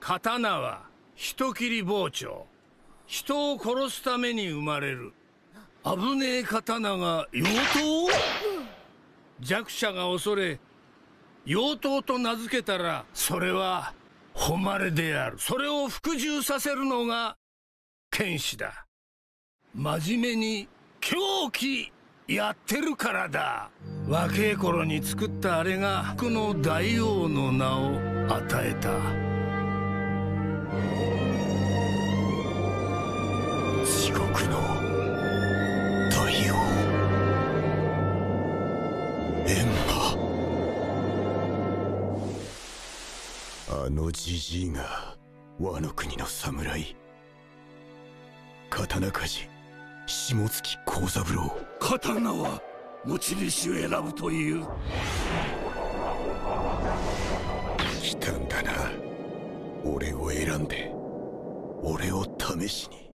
刀は人斬り包丁。人を殺すために生まれる危ねえ刀が妖刀。弱者が恐れ妖刀と名付けたら、それは誉れである。それを服従させるのが剣士だ。真面目に狂気やってるからだ。若え頃に作ったあれが服の大王の名を与えた。 地獄の大王エンマ。あのじじいがワノ国の侍。刀鍛冶下月幸三郎。 刀は持ち主を選ぶという。 来たんだな、俺を選んで、俺を試しに。